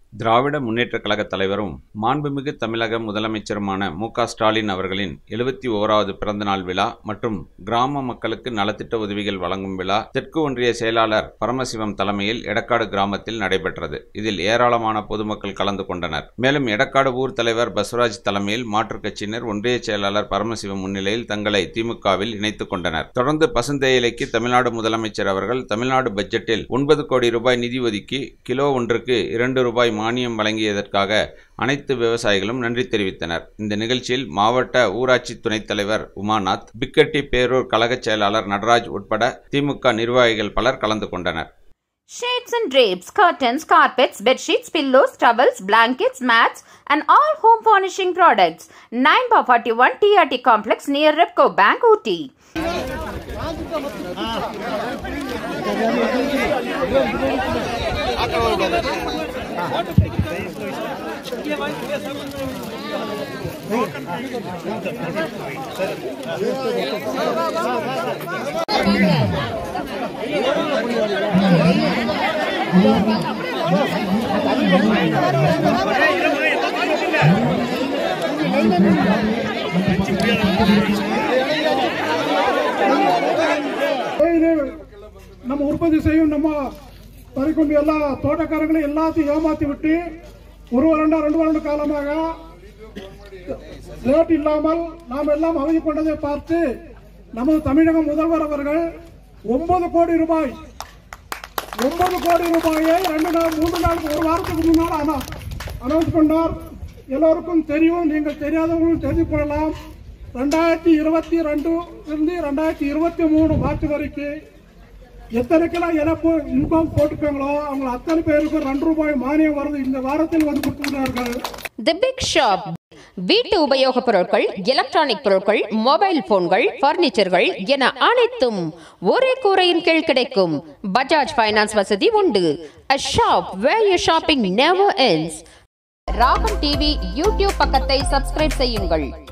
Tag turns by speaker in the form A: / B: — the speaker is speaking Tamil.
A: திராவிட முன்னேற்றக் கழக தலைவரும் மாண்புமிகு தமிழக முதலமைச்சருமான மு.க. ஸ்டாலின் அவர்களின் 71வது பிறந்தநாள் விழா மற்றும் கிராம மக்களுக்கு நலத்திட்ட உதவிகள் வழங்கும் விழா தெற்கு ஒன்றிய செயலாளர் பரமசிவம் தலைமையில் எடக்காடு கிராமத்தில் நடைபெற்றது. இதில் ஏராளமான பொதுமக்கள் கலந்து கொண்டனர். மேலும் எடக்காடு ஊர் தலைவர் பஸ்வராஜ் தலைமையில் மாற்றுக் கட்சியினர் ஒன்றிய செயலாளர் பரமசிவம் முன்னிலையில் தங்களை திமுகவில் இணைத்துக் கொண்டனர். தொடர்ந்து பசுந்தேயிலைக்கு தமிழ்நாடு முதலமைச்சர் அவர்கள் தமிழ்நாடு பட்ஜெட்டில் 9 கோடி ரூபாய் நிதி ஒதுக்கி கிலோ ஒன்றுக்கு 2 ரூபாய் மானியம் வழங்கியதற்காக அனைத்து விவசாயிகளும் நன்றி தெரிவித்தனர். இந்த நிகழ்ச்சியில் மாவட்ட ஊராட்சி துணைத் தலைவர் உமாநாத், பிக்கட்டி பேரூர் கழக செயலாளர் நடராஜ் உட்பட திமுக நிர்வாகிகள் பலர் கலந்து கொண்டனர்.
B: Shades and drapes, curtains, carpets, bedsheets, pillows, towels, blankets, mats and all home furnishing products. 9/41 TRT complex near Repco Bank, Ooty.
C: நம்ம உற்பத்தி செய்யும் நம்ம பறிக்கொண்டு எல்லா தோட்டக்காரங்களையும் எல்லாத்தையும் ஏமாத்தி விட்டு 1 வருடம் 2 வருட காலமாக ரேட் இல்லாமல் நாம் எல்லாம் அவதி கொண்டதை பார்த்து நமது தமிழக முதல்வர் அவர்கள் 9 கோடி ரூபாயை 2 நாள் 3 நாளுக்கு 1 வாரத்துக்கு முன்னால் அனௌன்ஸ் பண்ணார். எல்லோருக்கும் தெரியும், நீங்கள் தெரியாதவங்களும் தெரிந்து கொள்ளலாம். 2022 இருந்து 2023 மார்ச் வரைக்கும் எத்தனைக்கெல்லாம் இழப்பு இன்கம் போட்டுக்காங்களோ அவங்க அத்தனை பேருக்கு 2 ரூபாய் மானியம் வருது. இந்த வாரத்தில் வந்து கொடுத்துள்ளார்கள்.
B: The Big Shop வீட்டு உபயோக பொருட்கள், எலக்ட்ரானிக் பொருட்கள், மொபைல் போன்கள், பர்னிச்சர்கள் என அனைத்தும் ஒரே கூரையின் கீழ் கிடைக்கும். பஜாஜ் ஃபைனான்ஸ் வசதி உண்டு. A shop where your shopping never ends. Raagam TV YouTube பக்கத்தை சப்ஸ்கிரைப் செய்யுங்கள்.